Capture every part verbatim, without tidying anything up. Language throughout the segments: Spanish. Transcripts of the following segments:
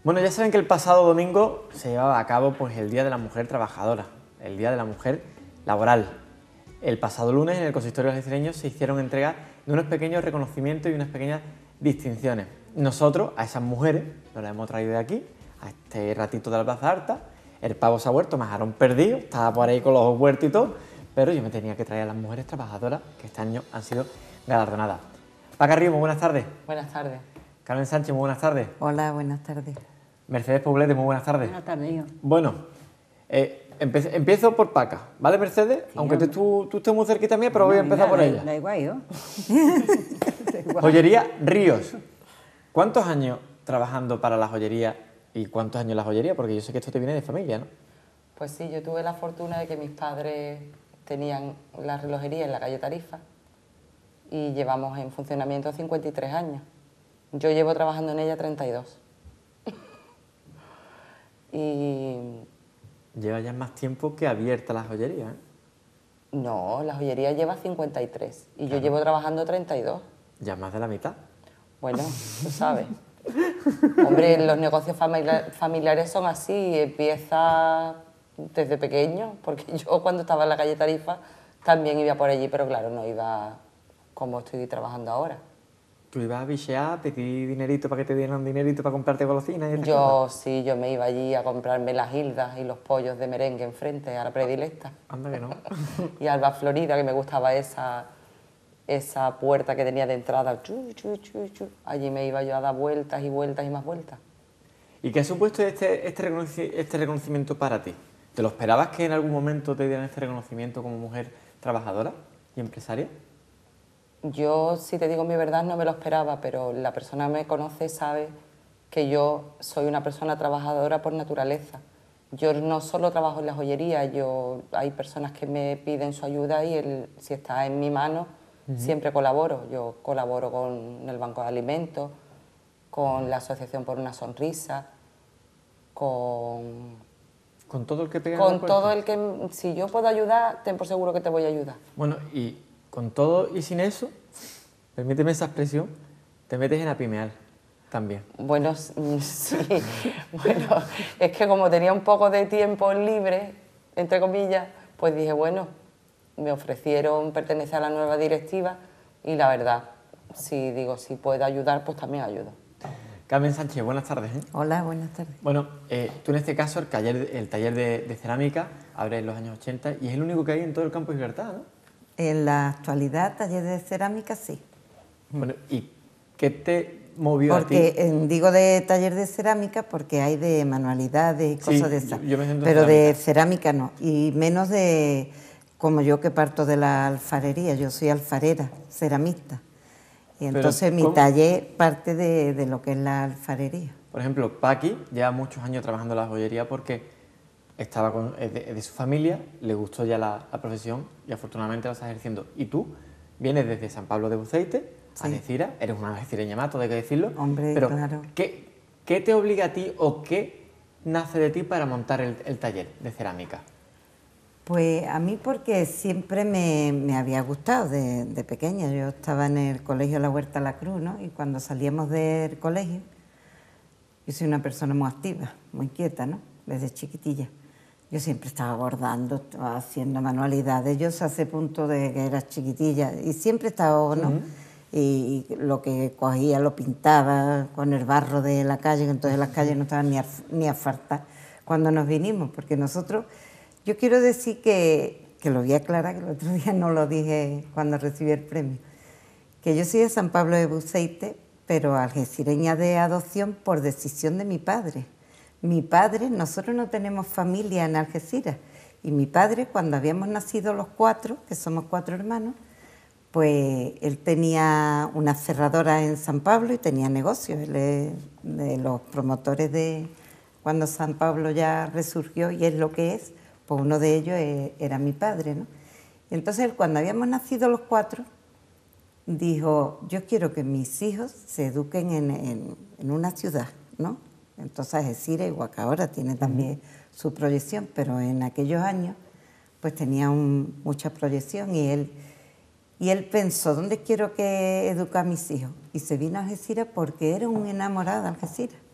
Bueno, ya saben que el pasado domingo se llevaba a cabo pues, el Día de la Mujer Trabajadora, el Día de la Mujer Laboral. El pasado lunes en el consistorio algecireño se hicieron entrega de unos pequeños reconocimientos y unas pequeñas distinciones. Nosotros, a esas mujeres, nos las hemos traído de aquí, a este ratito de la Plaza Alta. El pavo se ha vuelto majarón perdido, estaba por ahí con los ojos huertos y todo, pero yo me tenía que traer a las mujeres trabajadoras que este año han sido galardonadas. Paca Río, muy buenas tardes. Buenas tardes. Carmen Sánchez, muy buenas tardes. Hola, buenas tardes. Mercedes Poblete, muy buenas tardes. Buenas tardes, yo. Bueno, eh, empe empiezo por Paca, ¿vale, Mercedes? Sí, Aunque tú, tú estés muy cerquita mía, pero no, voy a empezar nada, por da, ella. Da igual, yo. Da igual. Joyería Ríos. ¿Cuántos años trabajando para la joyería y cuántos años la joyería? Porque yo sé que esto te viene de familia, ¿no? Pues sí, yo tuve la fortuna de que mis padres tenían la relojería en la calle Tarifa y llevamos en funcionamiento cincuenta y tres años. Yo llevo trabajando en ella treinta y dos. Y... Lleva ya más tiempo que abierta la joyería, ¿eh? No, la joyería lleva cincuenta y tres y claro. Yo llevo trabajando treinta y dos. Ya más de la mitad. Bueno, tú sabes. Hombre, los negocios familia familiares son así, empieza desde pequeño, porque yo cuando estaba en la calle Tarifa también iba por allí, pero claro, no iba como estoy trabajando ahora. ¿Tú ibas a bichear, a pedir dinerito para que te dieran dinerito para comprarte golosinas? Y yo cosas? Sí, yo me iba allí a comprarme las hildas y los pollos de merengue enfrente, a la predilecta. Anda que no. Y Alba Florida, que me gustaba esa, esa puerta que tenía de entrada. Chu, chu, chu, chu. Allí me iba yo a dar vueltas y vueltas y más vueltas. ¿Y qué ha supuesto este, este, reconoci este reconocimiento para ti? ¿Te lo esperabas que en algún momento te dieran este reconocimiento como mujer trabajadora y empresaria? Yo, si te digo mi verdad, no me lo esperaba, pero la persona que me conoce sabe que yo soy una persona trabajadora por naturaleza. Yo no solo trabajo en la joyería, yo, hay personas que me piden su ayuda y el, si está en mi mano, uh-huh. siempre colaboro. Yo colaboro con el Banco de Alimentos, con la Asociación por una Sonrisa, con... ¿Con todo el que pega Con todo el que... Si yo puedo ayudar, ten por seguro que te voy a ayudar. Bueno, y con todo y sin eso, permíteme esa expresión, te metes en apimear también. Bueno, sí. Bueno, es que como tenía un poco de tiempo libre, entre comillas, pues dije, bueno, me ofrecieron pertenecer a la nueva directiva y la verdad, si digo, si puedo ayudar, pues también ayudo. Carmen Sánchez, buenas tardes. ¿eh? Hola, buenas tardes. Bueno, eh, tú en este caso, el taller, el taller de, de cerámica abre en los años ochenta y es el único que hay en todo el campo de Libertad, ¿no? En la actualidad, taller de cerámica, sí. Bueno, ¿y qué te movió porque, a ti? Eh, digo de taller de cerámica porque hay de manualidades y cosas sí, de esas, yo, yo me siento pero cerámica. de cerámica no, y menos de como yo que parto de la alfarería, yo soy alfarera, ceramista, y entonces pero, mi ¿cómo? taller parte de, de lo que es la alfarería. Por ejemplo, Paqui lleva muchos años trabajando en la joyería porque estaba con, de, de su familia, le gustó ya la, la profesión y afortunadamente la está ejerciendo. Y tú vienes desde San Pablo de Buceite, sí. Algeciras, eres una algecireña más, todo hay que decirlo. Hombre, pero claro. ¿qué, ¿qué te obliga a ti o qué nace de ti para montar el, el taller de cerámica? Pues a mí porque siempre me, me había gustado de, de pequeña. Yo estaba en el colegio La Huerta La Cruz, ¿no? Y cuando salíamos del colegio, yo soy una persona muy activa, muy inquieta, ¿no? Desde chiquitilla. Yo siempre estaba bordando, estaba haciendo manualidades. Yo se hace punto de que era chiquitilla y siempre estaba, ¿no? Uh-huh. y, y lo que cogía lo pintaba con el barro de la calle, que entonces las calles no estaban ni, a, ni asfaltadas cuando nos vinimos, porque nosotros, yo quiero decir que, que lo voy a aclarar, que el otro día no lo dije cuando recibí el premio, que yo soy de San Pablo de Buceite, pero algecireña de adopción por decisión de mi padre. Mi padre, nosotros no tenemos familia en Algeciras, y mi padre, cuando habíamos nacido los cuatro, que somos cuatro hermanos, pues él tenía una cerradora en San Pablo y tenía negocios. Él es de los promotores de cuando San Pablo ya resurgió y es lo que es, pues uno de ellos era mi padre, ¿no? Y entonces él, cuando habíamos nacido los cuatro, dijo, yo quiero que mis hijos se eduquen en, en, en una ciudad, ¿no? Entonces Algeciras, igual que ahora, tiene también uh-huh. su proyección, pero en aquellos años pues tenía un, mucha proyección y él, y él pensó, ¿dónde quiero que eduque a mis hijos? Y se vino a Algeciras porque era un enamorado de Algeciras.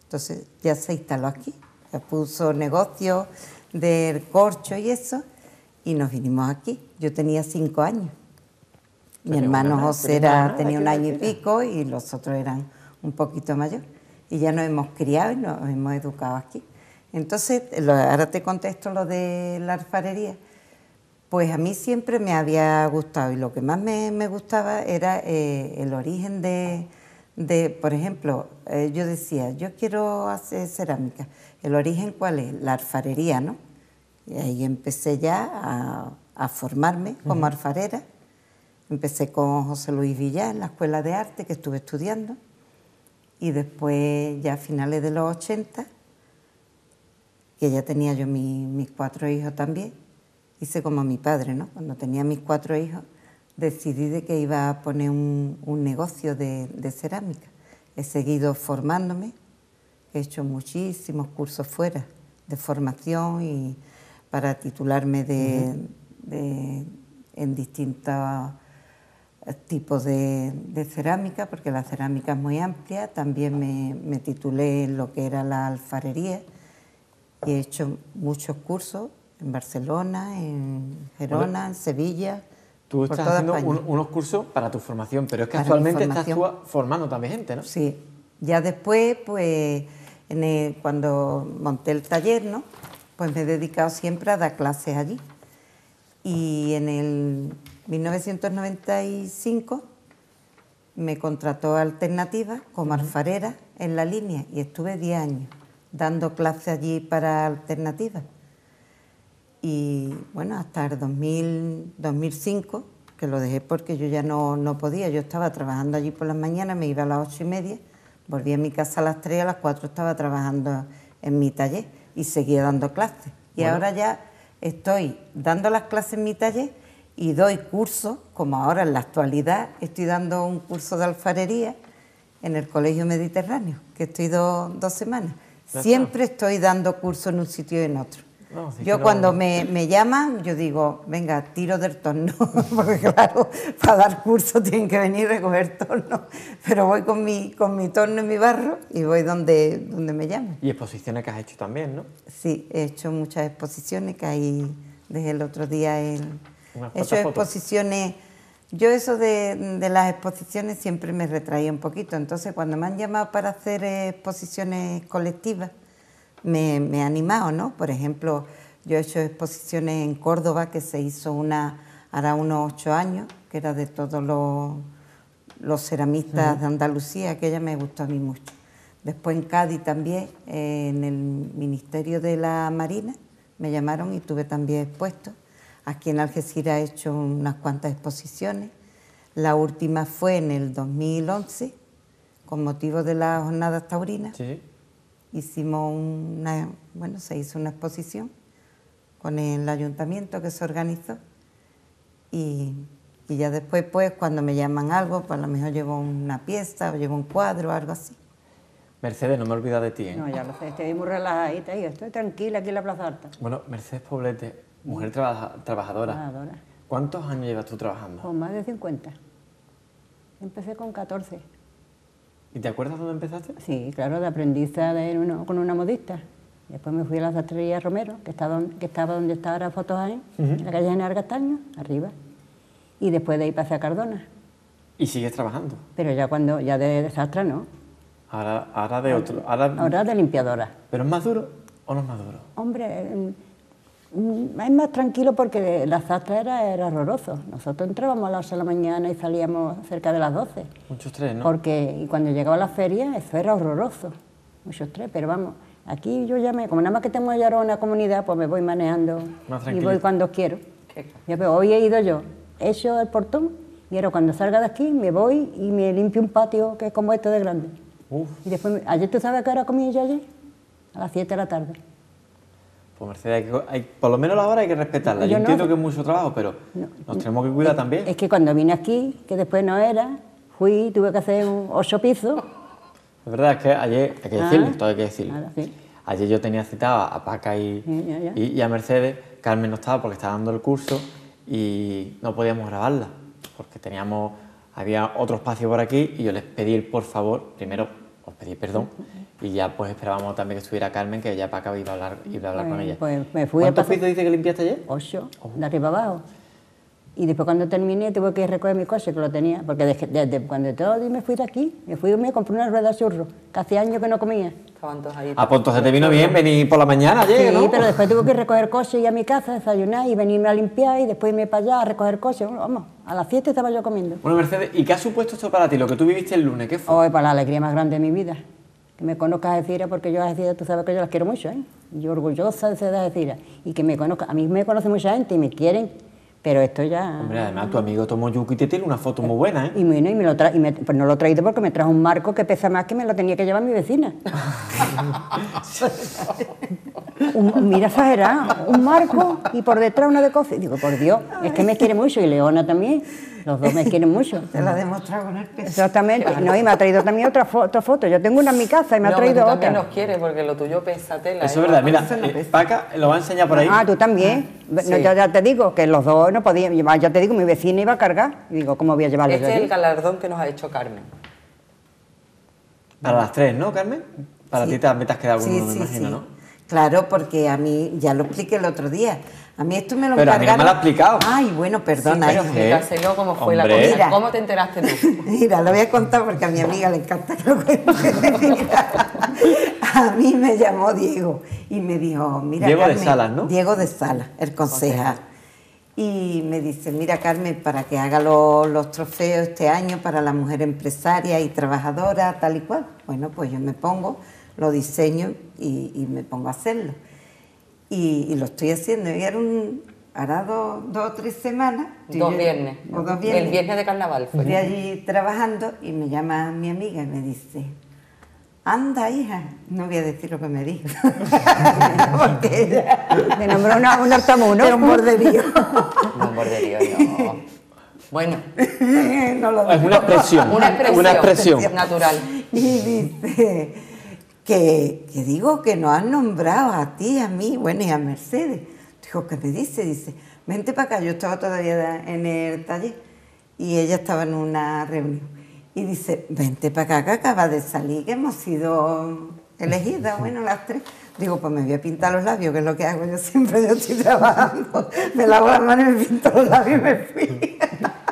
Entonces ya se instaló aquí, ya puso negocio del corcho y eso, y nos vinimos aquí. Yo tenía cinco años. Mi Tenía hermano una- José tenía era, una- tenía un aquí, año y aquí. pico y los otros eran un poquito mayor. Y ya nos hemos criado y nos hemos educado aquí. Entonces, lo- ahora te contesto lo de la alfarería. Pues a mí siempre me había gustado y lo que más me, me gustaba era eh, el origen de, de, por ejemplo, eh, yo decía, yo quiero hacer cerámica. ¿El origen cuál es? La alfarería, ¿no? Y ahí empecé ya a, a formarme como alfarera. Empecé con José Luis Villar en la Escuela de Arte, que estuve estudiando, y después ya a finales de los ochenta, que ya tenía yo mi- mis cuatro hijos también, hice como mi padre, ¿no? Cuando tenía mis cuatro hijos, decidí de que iba a poner un, un negocio de, de cerámica. He seguido formándome, he hecho muchísimos cursos fuera de formación y para titularme de, de- en distintos tipos de, de cerámica, porque la cerámica es muy amplia. También me, me titulé en lo que era la alfarería y he hecho muchos cursos en Barcelona, en Gerona, Bueno, en Sevilla, Tú por estás toda haciendo España. un- unos cursos para tu formación, pero es que Para mi actualmente estás formación. tú formando también gente, ¿no? Sí, ya después, pues, en el- cuando monté el taller, ¿no? Pues me he dedicado siempre a dar clases allí. Y en el mil novecientos noventa y cinco me contrató Alternativa como alfarera en la línea y estuve diez años dando clases allí para Alternativa. Y bueno, hasta el dos mil, dos mil cinco, que lo dejé porque yo ya no, no podía. Yo estaba trabajando allí por las mañanas, me iba a las ocho y media, volvía a mi casa a las tres, a las cuatro estaba trabajando en mi taller y seguía dando clases. Y Bueno. ahora ya estoy dando las clases en mi taller y doy cursos, como ahora en la actualidad estoy dando un curso de alfarería en el Colegio Mediterráneo, que estoy do- dos semanas. Ya Siempre estoy dando cursos en un sitio y en otro. No, sí Yo que no- cuando me, me llaman, yo digo, venga, tiro del torno, porque claro, para dar cursos tienen que venir a recoger torno, pero voy con mi, con mi torno y mi barro y voy donde, donde me llaman. Y exposiciones que has hecho también, ¿no? Sí, he hecho muchas exposiciones, que ahí desde el otro día el, Unas he hecho cuantas fotos. exposiciones. Yo eso de, de las exposiciones siempre me retraía un poquito, entonces cuando me han llamado para hacer exposiciones colectivas, me, me he animado, ¿no? Por ejemplo, yo he hecho exposiciones en Córdoba, que se hizo una, hará unos ocho años, que era de todos los, los ceramistas de Andalucía, aquella me gustó a mí mucho. Después en Cádiz también, eh, en el Ministerio de la Marina, me llamaron y tuve también expuestos. Aquí en Algeciras he hecho unas cuantas exposiciones. La última fue en el dos mil once, con motivo de las jornadas taurinas. Sí. Hicimos una, bueno, se hizo una exposición con el ayuntamiento que se organizó y, y ya después, pues, cuando me llaman algo, pues a lo mejor llevo una pieza o llevo un cuadro o algo así. Mercedes, no me olvidas de ti, ¿eh? No, ya lo sé, estoy muy relajadita y estoy tranquila aquí en la Plaza Alta. Bueno, Mercedes Poblete, mujer trabaja- trabajadora. Trabajadora. ¿Cuántos años llevas tú trabajando? Con más de cincuenta. Empecé con catorce. ¿Y te acuerdas dónde empezaste? Sí, claro, de aprendiza de uno- con una modista. Después me fui a la sastrería Romero, que estaba, que estaba donde está ahora Fotojaén, en la calle General Castaño, arriba. Y después de ahí pasé a Cardona. ¿Y sigues trabajando? Pero ya cuando, ya de, de sastra no. Ahora, ahora de otro. Ahora, Ahora de limpiadora. ¿Pero es más duro o no es más duro? Hombre, mm, es más tranquilo porque la sastra era, era horroroso. Nosotros entrábamos a las ocho de la mañana y salíamos cerca de las doce. Mucho estrés, ¿no? Porque y cuando llegaba a la feria, eso era horroroso. Mucho estrés, pero vamos, aquí yo ya me, como nada más que tengo ya ahora una comunidad, pues me voy manejando Más y tranquilito. voy cuando quiero. Ya veo, hoy he ido yo, he hecho el portón y ahora cuando salga de aquí me voy y me limpio un patio que es como este de grande. Uf, Y después, me- ayer tú sabes a qué hora comí yo ayer, a las siete de la tarde. pues Mercedes, hay que- hay- por lo menos la hora hay que respetarla. Yo, Yo no. entiendo que es mucho trabajo, pero No. nos tenemos que cuidar también. Es que cuando vine aquí, que después no era, fui, tuve que hacer un ocho pisos. La verdad es que ayer, hay que Ah, decirlo, todo hay que decirlo. nada, sí. Ayer yo tenía citado a Paca y, Sí, ya, ya. y- y a Mercedes. Carmen no estaba porque estaba dando el curso y no podíamos grabarla porque teníamos, había otro espacio por aquí y yo les pedí el por favor, primero os pedí perdón Y ya pues esperábamos también que estuviera Carmen, que ya Paca iba a hablar, iba a hablar Pues, con ella. pues me fui a ¿Cuántos pasar- pisos dice que limpiaste ayer? Ocho, de arriba abajo. Y después cuando terminé tuve que recoger mi coche, que lo tenía, porque desde, desde cuando todo el día me fui de aquí, me fui y me compré una rueda de churro, que hacía años que no comía. Estaban todos ahí. Ah, pues entonces te vino bien venir por la mañana ayer, Sí, ¿no? pero después tuve que recoger coche y ir a mi casa, desayunar y venirme a limpiar y después irme para allá a recoger coche. Bueno, vamos, a las siete estaba yo comiendo. Bueno, Mercedes, ¿y qué ha supuesto esto para ti? Lo que tú viviste el lunes, ¿qué fue? Hoy para la alegría más grande de mi vida. Que me conozcas a Algeciras, porque yo a Algeciras, tú sabes que yo las quiero mucho, ¿eh? Yo orgullosa de ser de Algeciras. Y que me conozca, a mí me conoce mucha gente y me quieren, pero esto ya... Hombre, además tu amigo Tomo Yuki te tiene una foto muy buena, ¿eh? Y, bueno, y me lo tra- y me- pues no lo he traído porque me trajo un marco que pesa más que me lo tenía que llevar mi vecina. un, mira, exagerado, un marco y por detrás una de cosas. Digo, por Dios, es que me quiere mucho y Leona también. Los dos me quieren mucho. Te lo ha demostrado con el peso. Exactamente. No, y me ha traído también otra, fo- otra foto. Yo tengo una en mi casa y me ha No, traído tú también otra. nos quieres porque lo tuyo pesa tela. Eso ¿eh? es verdad, mira, eso no eh, pesa. Paca lo va a enseñar por ahí. Ah, tú también. No, Sí. ya, ya te digo que los dos no podían llevar. Ya te digo, mi vecina iba a cargar. Y digo, ¿cómo voy a llevarlo Este yo es allí? el galardón que nos ha hecho Carmen. Para las tres, ¿no, Carmen? Para Sí. ti también te has quedado con Sí, uno, me sí, imagino, sí. ¿no? Claro, porque a mí, ya lo expliqué el otro día, a mí esto me lo Pero a mí no me encargaron... lo ha explicado. Ay, bueno, perdona. Pero hija. explícaselo cómo fue la Hombre. cosa. Mira. ¿Cómo te enteraste tú? Mira, lo voy a contar porque a mi amiga le encanta que lo cuente. Mira, a mí me llamó Diego y me dijo, mira, Diego de Carmen, Salas, ¿no? Diego de Salas, el concejal. Y me dice, mira, Carmen, para que haga lo- los trofeos este año para la mujer empresaria y trabajadora, tal y cual. Bueno, pues yo me pongo, lo diseño y, y me pongo a hacerlo. Y, y lo estoy haciendo. Y era un, hará dos, dos o tres semanas. Dos yo- viernes. o dos viernes. El viernes de carnaval fue. Estoy allí trabajando y me llama mi amiga y me dice, anda, hija, no voy a decir lo que me dijo, porque ella Me nombró una, un tartamudo. era un borderío. No, borderío, no. Bueno, No lo Es una expresión. una expresión, Una expresión. natural. Y dice que, que digo que nos han nombrado a ti, a mí, bueno, y a Mercedes. Dijo, ¿qué me dice? Dice, vente para acá. Yo estaba todavía en el taller y ella estaba en una reunión. Y dice, vente para acá, que acaba de salir, que hemos sido elegidas, bueno, las tres. Digo, pues me voy a pintar los labios, que es lo que hago yo siempre, yo estoy trabajando. Me lavo las manos y me pinto los labios y me fui.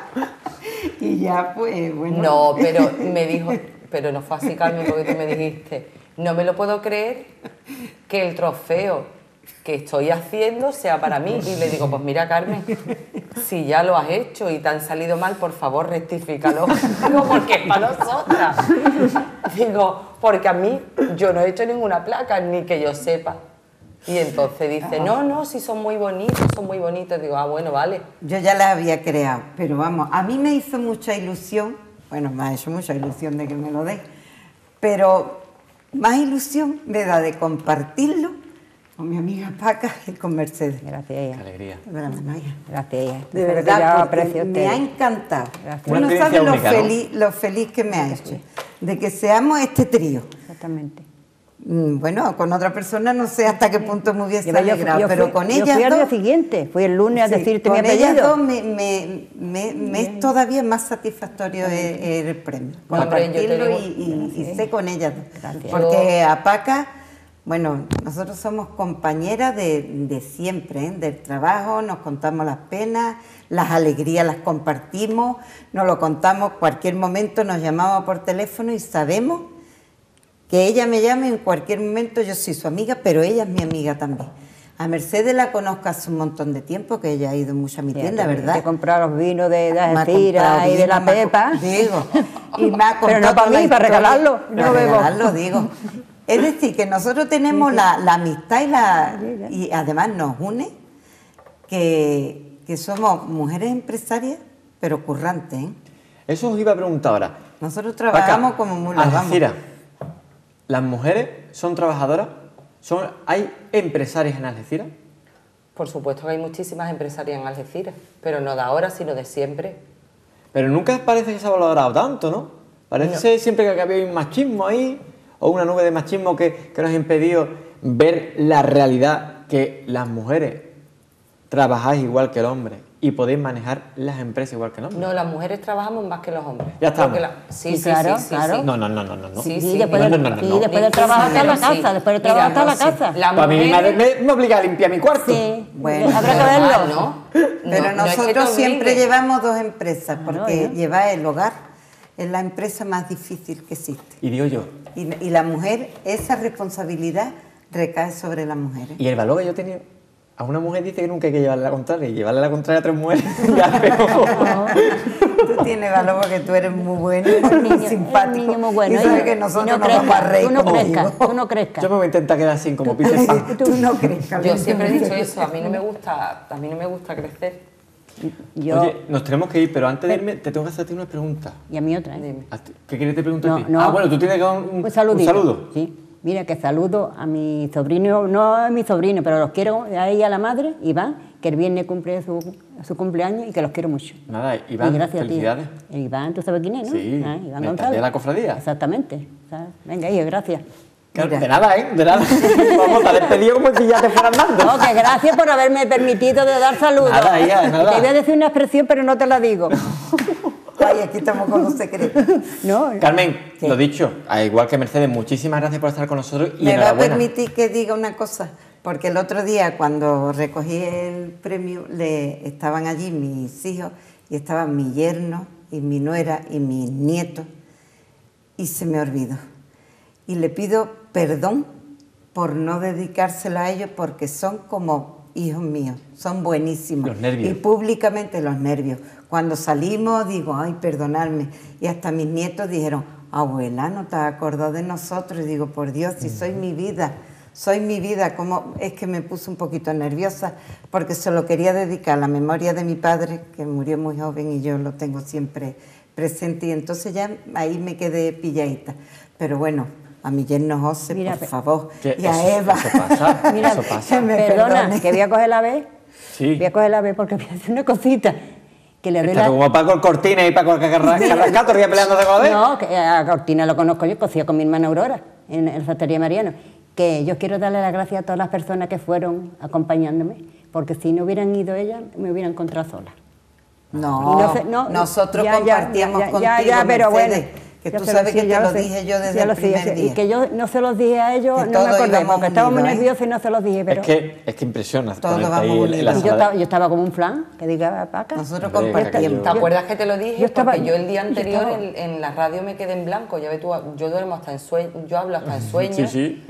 Y ya, pues, bueno. No, pero me dijo, pero no fue así, Carmen, porque tú me dijiste, no me lo puedo creer que el trofeo que estoy haciendo sea para mí. Y le digo, pues mira, Carmen, si ya lo has hecho y te han salido mal, por favor, rectifícalo. Digo, porque es para nosotras. Digo, porque a mí yo no he hecho ninguna placa, ni que yo sepa. Y entonces dice, no, no, si son muy bonitos, son muy bonitos. Digo, ah, bueno, vale. Yo ya las había creado, pero vamos, a mí me hizo mucha ilusión, bueno, me ha hecho mucha ilusión de que me lo deis, pero más ilusión me da de compartirlo con mi amiga Paca y con Mercedes. Gracias, Qué hija. alegría. De verdad, no, hija. Gracias, hija. De Tú sabes que verdad, yo porque aprecio a me ustedes. ha encantado. Gracias. Tú Una no experiencia sabes lo única, ¿no? feliz, lo feliz que me ha hecho de que seamos este trío. Exactamente. Mm, Bueno, con otra persona no sé hasta qué punto me hubiese Yo- yo- alegrado, yo pero fui- con yo ellas fui al día dos... siguiente, fui el lunes a Sí, decirte mi con ellas apellido. dos me, me, me, me es todavía más satisfactorio el, el premio. No, hombre, yo te Compartirlo digo- y, y, y sé con ellas dos. Gracias. Porque a Paca, bueno, nosotros somos compañeras de, de siempre, ¿eh? Del trabajo, nos contamos las penas, las alegrías las compartimos, nos lo contamos cualquier momento, nos llamamos por teléfono y sabemos que ella me llame en cualquier momento, yo soy su amiga, pero ella es mi amiga también. A Mercedes la conozco hace un montón de tiempo, que ella ha ido mucho a mi tienda, ¿verdad? Te he comprado los vinos de, de Me ha Algeciras comprado y de la vino, me ha Pepa. co- Digo, y me ha Pero no contado para toda mí, la para historia. regalarlo, yo Para bebo. regalarlo, digo. Es decir, que nosotros tenemos la, la amistad y, la, y además nos une que, que somos mujeres empresarias, pero currantes, ¿eh? Eso os iba a preguntar ahora. Nosotros trabajamos Paca, como mulas, vamos. Algeciras, ¿las mujeres son trabajadoras? ¿Son, ¿Hay empresarias en Algeciras? Por supuesto que hay muchísimas empresarias en Algeciras, pero no de ahora, sino de siempre. Pero nunca parece que se ha valorado tanto, ¿no? Parece No. ser siempre que había un machismo ahí, o una nube de machismo que, que nos ha impedido ver la realidad que las mujeres trabajáis igual que el hombre y podéis manejar las empresas igual que los hombres. No, las mujeres trabajamos más que los hombres. Ya estamos. Porque la- Sí, Sí, sí, claro, sí, sí, claro. sí. No, no, no, no, no. no. Sí, Sí, sí, después, no, del- no, no, sí, no. después del Sí, trabajo sí, hasta la pero sí. casa, después del Mira, trabajo hasta no, la sí. casa. La Pues a mi mujer- madre me, me obliga a limpiar mi cuarto. Sí, Bueno, habrá que Normal, verlo. ¿no? Pero No, no es que te nosotros siempre obligue. llevamos dos empresas, Claro, porque ¿eh? llevar el hogar es la empresa más difícil que existe. Y digo yo, Y, y la mujer, esa responsabilidad recae sobre las mujeres. y el valor que yo he tenido, a una mujer dice que nunca hay que llevarle la contraria, y llevarle la contraria a tres mujeres, ya pero... Tú tienes valor porque tú eres muy bueno, Un niño, muy simpático. un niño muy bueno. Y sabes Y- que y nosotros no nos vamos a crezcas, reír tú no contigo. crezcas, tú no crezcas. Yo me voy a intentar quedar así como Peter Pan. Tú no crees, Yo siempre he dicho eso, a mí no me gusta, a mí no me gusta crecer. Yo, Oye, nos tenemos que ir, pero antes de irme te tengo que hacerte una pregunta. y a mí otra, ¿eh? Dime. ¿A ti- ¿Qué quieres te pregunto No, a ti? no. Ah, bueno, tú tienes que dar un, Un saludito. un saludo. Sí. Mira, que saludo a mi sobrino, no a mi sobrino, pero los quiero a ella, a la madre, Iván, que el viernes cumple su, su cumpleaños y que los quiero mucho. Nada, Iván, Y gracias a ti. felicidades. Iván, tú sabes quién es, ¿no? Sí, Ah, Iván de- González. de la cofradía. Exactamente. ¿Sabes? Venga, hijo, gracias. Claro, Mira. de nada, ¿eh? De nada. Vamos, te has despedido como si ya te fueran dando. No, que gracias por haberme permitido de dar saludos. Nada, hija, nada. Te voy a decir una expresión, pero no te la digo. Ay, aquí estamos con los secretos. No, Carmen, lo dicho, a igual que Mercedes, muchísimas gracias por estar con nosotros y ¿Me va a enhorabuena. permitir que diga una cosa? Porque el otro día, cuando recogí el premio, le estaban allí mis hijos y estaban mi yerno y mi nuera y mis nietos y se me olvidó. Y le pido perdón por no dedicárselo a ellos porque son como hijos míos, son buenísimos. Los nervios. Y públicamente los nervios. Cuando salimos digo, ay, perdonadme. Y hasta mis nietos dijeron, abuela, ¿no te has acordado de nosotros? Y digo, por Dios, si soy mi vida, soy mi vida. Como es que me puse un poquito nerviosa porque se lo quería dedicar a la memoria de mi padre, que murió muy joven y yo lo tengo siempre presente. Y entonces ya ahí me quedé pilladita. Pero bueno, a mi yerno José, Mira, por pe- favor, Que y a eso- Eva. eso pasa, Mira, eso pasa. que me perdona, perdone. que voy a coger la B. Sí. Voy a coger la B porque voy a hacer una cosita. Que le doy Está la... como Paco el Cortina y Paco el Carrascato, todo el día peleándose con él. No, que a Cortina lo conozco yo, cocía con mi hermana Aurora en el Factoría Mariano. Que yo quiero darle las gracias a todas las personas que fueron acompañándome, porque si no hubieran ido ellas, me hubieran encontrado sola. No, Y no sé- no, nosotros ya, ya, compartíamos ya, ya, contigo, ya, pero Mercedes, bueno, que ya tú se lo sabes sé, que ya te lo sé, dije yo desde ya el lo sé, primer ya sé. día. Y que yo no se los dije a ellos, Que no todos me acordé, íbamos porque estaba muy unidos, ¿eh? nerviosa y no se los dije, pero... Es que, es que impresiona. Todos ponerte vamos ahí en- en la unidos. y yo, sala. estaba, yo estaba como un flan, que diga Paca. Nosotros Hombre, compartíamos. ¿Te acuerdas que te lo dije? Yo estaba- Porque yo el día yo anterior estaba- en, en la radio me quedé en blanco. Ya ves tú, yo duermo hasta en sueño, yo hablo hasta en Sí, sueños. sí.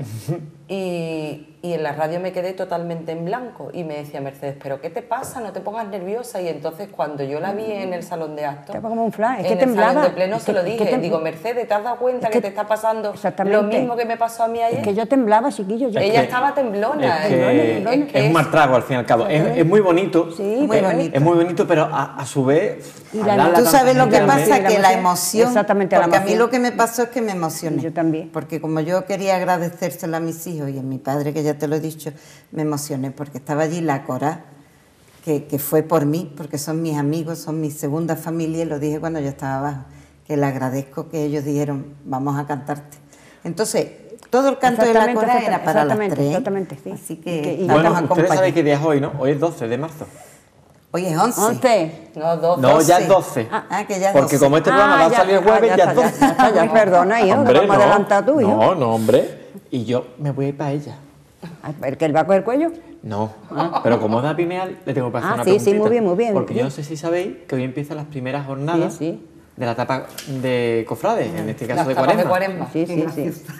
Y, y en la radio me quedé totalmente en blanco. Y me decía Mercedes, ¿pero qué te pasa? No te pongas nerviosa. Y entonces cuando yo la vi en el salón de actos, Estaba como un flan, es en que el temblaba. salón de pleno Es se que- lo es que dije. tem- Digo, Mercedes, ¿te has dado cuenta Es que, que- te está pasando Exactamente. lo mismo que me pasó a mí ayer? Es que yo temblaba, chiquillo. Yo... Es Ella que- estaba temblona. Es, que temblona, es, temblona. Es que un es- mal trago al fin y al cabo. Es, es muy bonito. Sí, Muy es, bonito. es muy bonito, pero a, a su vez. Y la- hablarle a Tú tanta sabes lo que gente pasa, también. la que la emoción- emoción, exactamente, la porque a mí emoción. lo que me pasó es que me emocioné. Yo también. Porque como yo quería agradecérselo a mis hijos y a mi padre, que ya te lo he dicho, me emocioné, porque estaba allí la Cora, que, que fue por mí, porque son mis amigos, son mi segunda familia, y lo dije cuando yo estaba abajo, que le agradezco que ellos dijeron, vamos a cantarte. Entonces, todo el canto de la Exactamente, Cora era para las exactamente, tres. exactamente, sí. Así Y que, que- y- vamos Bueno, a ustedes acompañar. sabéis qué día es hoy, ¿no? Hoy es doce de marzo. Hoy es once. once. No, dos, No, dos. ya doce. es doce. Ah, que ya es Porque doce. como este programa va a salir el jueves, ah, ya es doce. Ya, está, ya, perdona, hijo, que Hombre, vamos a no. adelantar tú, hijo. No, no, hombre. Y yo me voy a ir para ella. A ver, que él va a coger el cuello. No, pero como es da pimeal, le tengo que hacer Ah, una sí, sí, preguntita. muy bien, muy bien. Porque yo no sé si sabéis que hoy empiezan las primeras jornadas Sí, sí. de la etapa de cofrades, en este caso Las de tapas de cuaresma. cuaresma. Sí, sí, sí.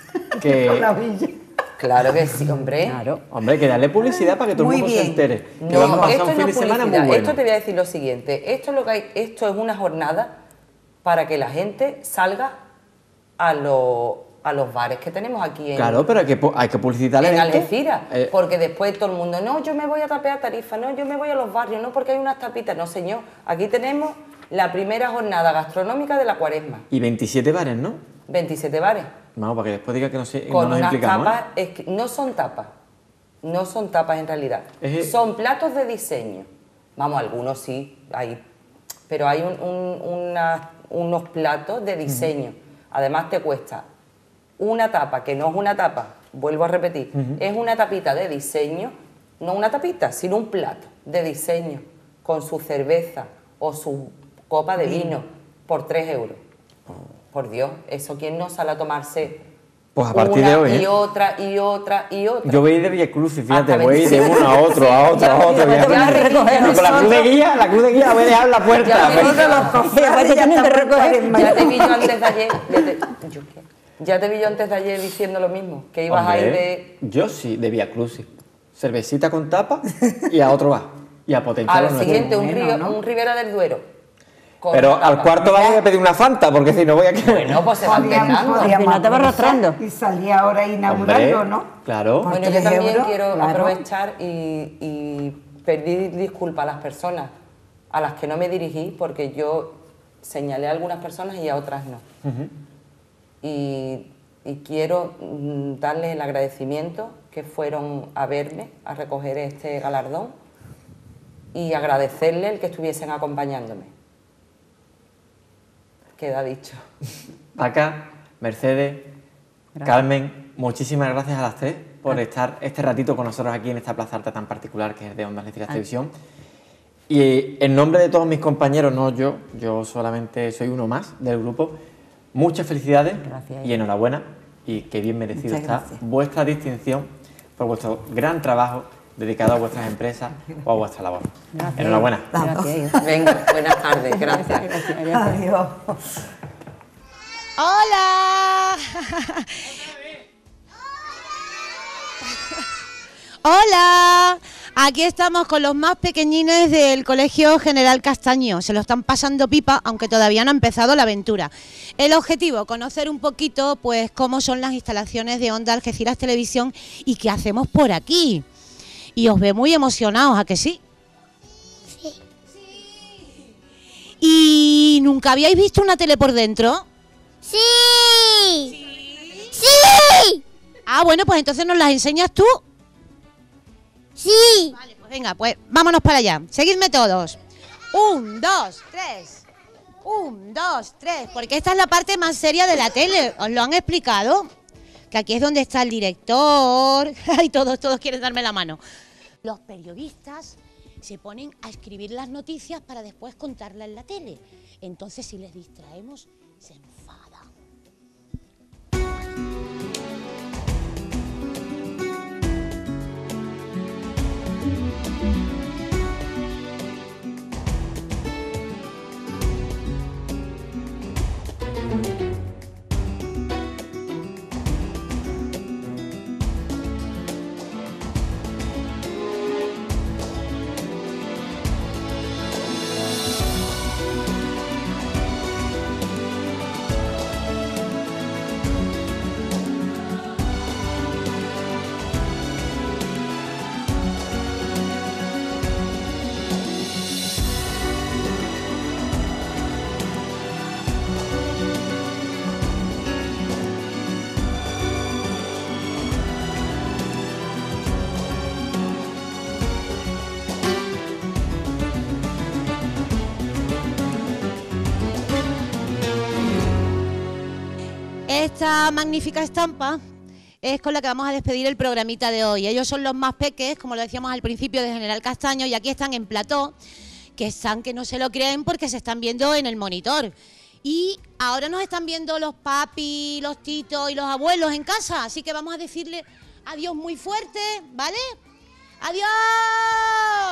Que, Claro que sí, hombre. Claro. hombre, que darle publicidad para que todo Muy el mundo se bien. entere. Que No, vamos a pasar esto un no fin de es semana muy publicidad. bueno. Esto te voy a decir lo siguiente. Esto es, lo que hay, esto es una jornada para que la gente salga a, lo- a los bares que tenemos aquí en, Claro, pero hay que, pu- hay que publicitar el en evento. Algeciras. Eh, Porque después todo el mundo, no, yo me voy a tapear Tarifa, no, yo me voy a los barrios, no, porque hay unas tapitas. No, señor. Aquí tenemos la primera jornada gastronómica de la cuaresma. y veintisiete bares, ¿no? veintisiete bares. Vamos, para que después diga que no, sé, no Con nos unas implicamos. tapas, ¿eh? es que no son tapas, no son tapas en realidad, Es- son platos de diseño. Vamos, algunos sí, hay, pero hay un- un- una- unos platos de diseño. Además te cuesta una tapa, que no es una tapa, vuelvo a repetir, es una tapita de diseño, no una tapita, sino un plato de diseño, con su cerveza o su copa de vino por tres euros. Por Dios, ¿eso quién no sale a tomarse Pues a partir una de hoy, y ¿eh? otra y otra y otra? Yo voy a ir de Via Crucis, fíjate, Hasta voy de uno a otro, a otro, Ya, a otro. ya, voy a- ya, ya, ya, Pero con la cruz de guía, la cruz de guía la voy a dejar en la puerta. Ya, Pero- ya, Los cofrades ya tienen que están recoger. en Ya te Madrid. vi yo antes de ayer. Ya te, ¿yo qué? Ya te vi yo antes de ayer diciendo lo mismo, que ibas a ir Hombre, de. Yo sí, de Via Crucis. Cervecita con tapa y a otro va. Y a potenciar Al lo nuestro. siguiente, un, bueno, río, ¿no? un Ribera del Duero. con Pero una al tapa. cuarto vamos a pedir una Fanta, porque si no voy a quedar. Bueno, pues se va Podíamos- empezando. podíamos Al final te va aprovechar arrastrando. Y salía ahora a inaugurarlo, Hombre, ¿no? claro. Por Bueno, yo tres también euros, quiero claro. aprovechar y, y pedir disculpas a las personas a las que no me dirigí, porque yo señalé a algunas personas y a otras no. y, y quiero mm, darles el agradecimiento que fueron a verme, a recoger este galardón, y agradecerles el que estuviesen acompañándome. Queda dicho. Paca, Mercedes, Gracias. Carmen, muchísimas gracias a las tres por estar este ratito con nosotros aquí en esta plaza alta tan particular que es de Onda Algeciras Televisión. Y en nombre de todos mis compañeros, no yo, yo solamente soy uno más del grupo, muchas felicidades Gracias. y enhorabuena, y que bien merecido Muchas está gracias. vuestra distinción por vuestro gran trabajo dedicado a vuestras empresas o a vuestra labor. Gracias. Enhorabuena. Gracias. Venga, buenas tardes, gracias. Gracias, gracias. Adiós. ¡Hola! ¡Hola! Aquí estamos con los más pequeñines del Colegio General Castaño. Se lo están pasando pipa, aunque todavía no ha empezado la aventura. El objetivo, conocer un poquito pues cómo son las instalaciones de Onda Algeciras Televisión y qué hacemos por aquí. Y os ve muy emocionados, ¿a que sí? Sí. ¿Y nunca habíais visto una tele por dentro? ¡Sí! ¡Sí! Ah, bueno, pues entonces nos las enseñas tú. ¡Sí! Vale, pues venga, pues vámonos para allá. Seguidme todos. Un, dos, tres. Un, dos, tres. Porque esta es la parte más seria de la tele. ¿Os lo han explicado? Que aquí es donde está el director. Ay, todos, todos quieren darme la mano. Los periodistas se ponen a escribir las noticias para después contarlas en la tele. Entonces, si les distraemos, se enfadan. Esta magnífica estampa es con la que vamos a despedir el programita de hoy. Ellos son los más peques, como lo decíamos al principio, de General Castaño, y aquí están en plató, que están que no se lo creen porque se están viendo en el monitor. Y ahora nos están viendo los papis, los titos y los abuelos en casa, así que vamos a decirle adiós muy fuerte, ¿vale? ¡Adiós!